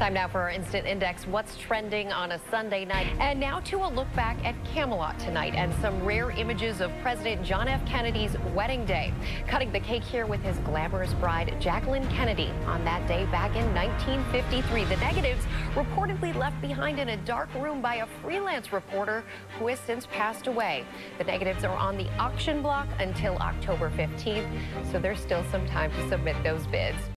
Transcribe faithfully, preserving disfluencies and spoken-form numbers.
Time now for our Instant Index. What's trending on a Sunday night? And now to a look back at Camelot tonight and some rare images of President John F. Kennedy's wedding day. Cutting the cake here with his glamorous bride, Jacqueline Kennedy, on that day back in nineteen fifty-three. The negatives reportedly left behind in a dark room by a freelance reporter who has since passed away. The negatives are on the auction block until October fifteenth, so there's still some time to submit those bids.